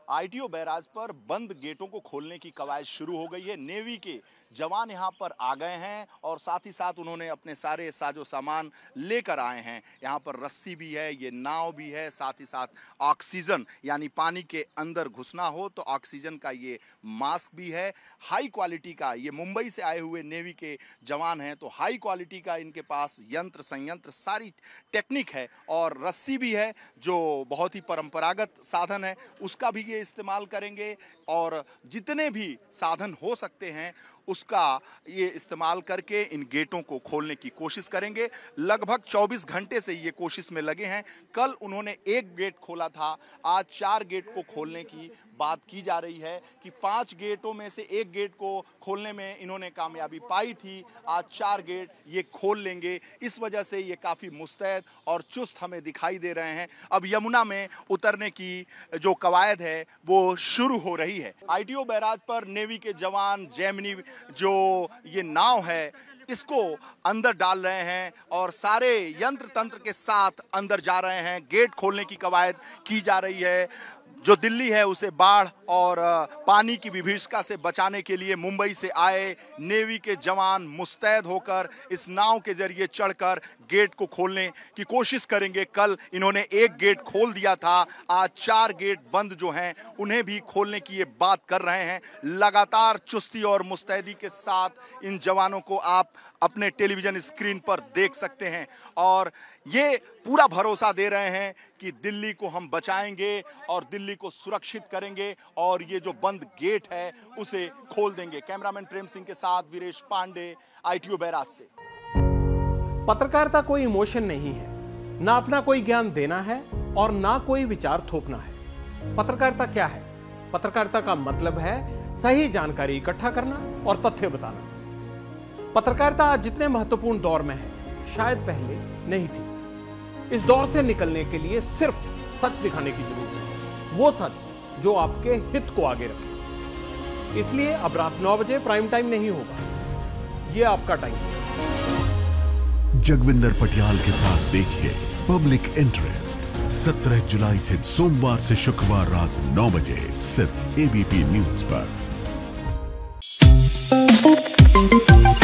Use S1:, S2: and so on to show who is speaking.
S1: ITO barrage पर बंद गेटों को खोलने की कवायद शुरू हो गई है। नेवी के जवान यहां पर आ गए हैं और साथ ही साथ उन्होंने अपने सारे साजो सामान लेकर आए हैं। यहां पर रस्सी भी है, ये नाव भी है, साथ ही साथ ऑक्सीजन यानी पानी के अंदर घुसना हो तो ऑक्सीजन का ये मास्क भी है। हाई क्वालिटी का, ये मुंबई से आए हुए नेवी के जवान हैं तो हाई क्वालिटी का इनके पास यंत्र संयंत्र सारी टेक्निक है और रस्सी भी है जो बहुत ही परंपरागत साधन है, उसका भी ये इस्तेमाल करेंगे और जितने भी साधन हो सकते हैं उसका ये इस्तेमाल करके इन गेटों को खोलने की कोशिश करेंगे। लगभग 24 घंटे से ये कोशिश में लगे हैं। कल उन्होंने एक गेट खोला था, आज 4 गेट को खोलने की बात की जा रही है कि 5 गेटों में से एक गेट को खोलने में इन्होंने कामयाबी पाई थी। आज 4 गेट ये खोल लेंगे। इस वजह से ये काफ़ी मुस्तैद और चुस्त हमें दिखाई दे रहे हैं। अब यमुना में उतरने की जो कवायद है वो शुरू हो रही है। आईटीओ बैराज पर नेवी के जवान जेमिनी जो ये नाव है इसको अंदर डाल रहे हैं और सारे यंत्र तंत्र के साथ अंदर जा रहे हैं। गेट खोलने की कवायद की जा रही है। जो दिल्ली है उसे बाढ़ और पानी की विभीषिका से बचाने के लिए मुंबई से आए नेवी के जवान मुस्तैद होकर इस नाव के जरिए चढ़कर गेट को खोलने की कोशिश करेंगे। कल इन्होंने एक गेट खोल दिया था, आज 4 गेट बंद जो हैं उन्हें भी खोलने की ये बात कर रहे हैं। लगातार चुस्ती और मुस्तैदी के साथ इन जवानों को आप अपने टेलीविजन स्क्रीन पर देख सकते हैं और ये पूरा भरोसा दे रहे हैं कि दिल्ली को हम बचाएंगे और दिल्ली को सुरक्षित करेंगे और ये जो बंद गेट है उसे खोल देंगे। कैमरामैन प्रेम सिंह के साथ वीरेश पांडे, आईटीओ बैराज से।
S2: पत्रकारिता कोई इमोशन नहीं है, ना अपना कोई ज्ञान देना है और ना कोई विचार थोपना है। पत्रकारिता क्या है? पत्रकारिता का मतलब है सही जानकारी इकट्ठा करना और तथ्य बताना। पत्रकारिता आज जितने महत्वपूर्ण दौर में है शायद पहले नहीं थी। इस दौर से निकलने के लिए सिर्फ सच दिखाने की जरूरत है, वो सच जो आपके हित को आगे रखे। इसलिए अब रात 9 बजे प्राइम टाइम नहीं होगा, ये आपका टाइम है।
S3: जगविंदर पटियाल के साथ देखिए पब्लिक इंटरेस्ट 17 जुलाई से सोमवार से शुक्रवार रात 9 बजे सिर्फ एबीपी न्यूज पर।